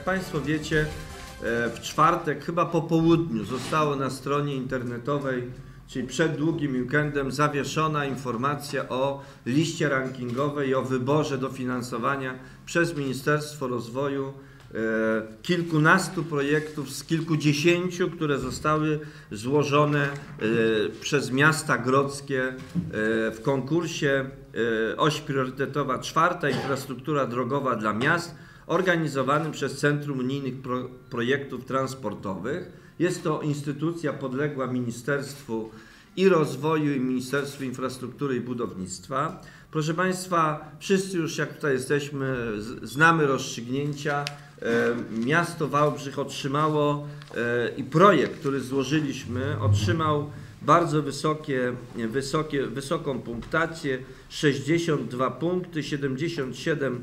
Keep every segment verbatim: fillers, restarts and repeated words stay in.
Państwo wiecie, w czwartek, chyba po południu, zostało na stronie internetowej, czyli przed długim weekendem, zawieszona informacja o liście rankingowej i o wyborze dofinansowania przez Ministerstwo Rozwoju kilkunastu projektów z kilkudziesięciu, które zostały złożone przez miasta grodzkie w konkursie Oś Priorytetowa czwarta, infrastruktura drogowa dla miast, organizowanym przez Centrum Unijnych Pro Projektów Transportowych. Jest to instytucja podległa Ministerstwu i Rozwoju i Ministerstwu Infrastruktury i Budownictwa. Proszę Państwa, wszyscy już jak tutaj jesteśmy, znamy rozstrzygnięcia. Miasto Wałbrzych otrzymało i projekt, który złożyliśmy, otrzymał bardzo wysokie, wysokie, wysoką punktację, sześćdziesiąt dwa punkty, siedemdziesiąt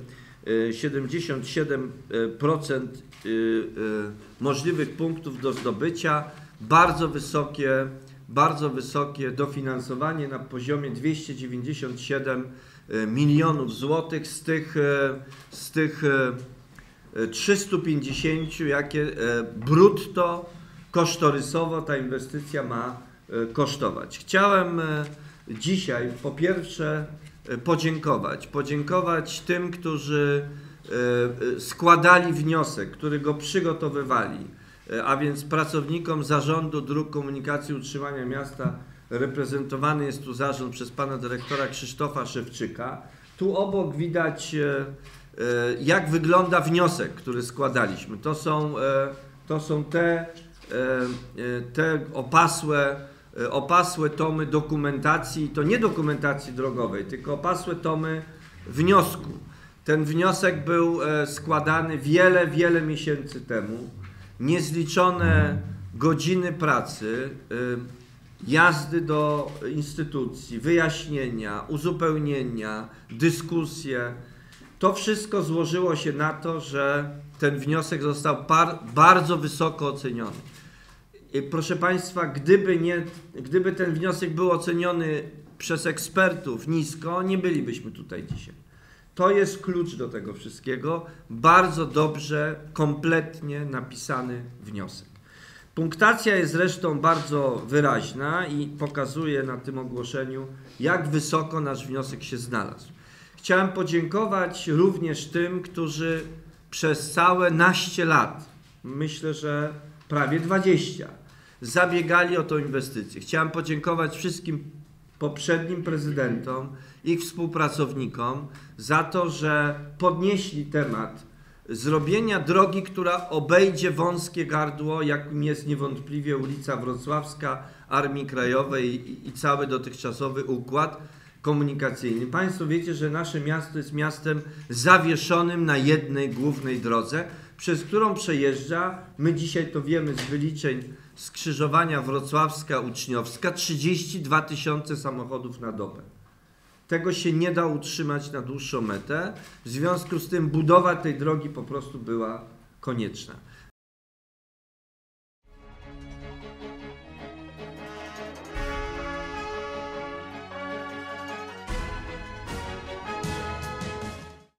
siedem procent możliwych punktów do zdobycia, bardzo wysokie, bardzo wysokie dofinansowanie na poziomie dwieście dziewięćdziesiąt siedem milionów złotych, z tych, z tych trzystu pięćdziesięciu, jakie brutto kosztorysowo ta inwestycja ma kosztować. Chciałem dzisiaj po pierwsze podziękować, podziękować tym, którzy składali wniosek, którzy go przygotowywali, a więc pracownikom Zarządu Dróg Komunikacji i Utrzymania Miasta. Reprezentowany jest tu zarząd przez pana dyrektora Krzysztofa Szewczyka. Tu obok widać, jak wygląda wniosek, który składaliśmy. To są, to są te, te opasłe, opasłe tomy dokumentacji, to nie dokumentacji drogowej, tylko opasłe tomy wniosku. Ten wniosek był składany wiele, wiele miesięcy temu. Niezliczone godziny pracy, jazdy do instytucji, wyjaśnienia, uzupełnienia, dyskusje. To wszystko złożyło się na to, że ten wniosek został bardzo wysoko oceniony. I proszę Państwa, gdyby, nie, gdyby ten wniosek był oceniony przez ekspertów nisko, nie bylibyśmy tutaj dzisiaj. To jest klucz do tego wszystkiego. Bardzo dobrze, kompletnie napisany wniosek. Punktacja jest zresztą bardzo wyraźna i pokazuje na tym ogłoszeniu, jak wysoko nasz wniosek się znalazł. Chciałem podziękować również tym, którzy przez całe naście lat, myślę, że prawie dwadzieścia, zabiegali o tą inwestycję. Chciałem podziękować wszystkim poprzednim prezydentom, ich współpracownikom za to, że podnieśli temat zrobienia drogi, która obejdzie wąskie gardło, jakim jest niewątpliwie ulica Wrocławska, Armii Krajowej i, i cały dotychczasowy układ komunikacyjny. Państwo wiecie, że nasze miasto jest miastem zawieszonym na jednej głównej drodze, przez którą przejeżdża, my dzisiaj to wiemy z wyliczeń skrzyżowania Wrocławska-Uczniowska, trzydzieści dwa tysiące samochodów na dobę. Tego się nie da utrzymać na dłuższą metę, w związku z tym budowa tej drogi po prostu była konieczna.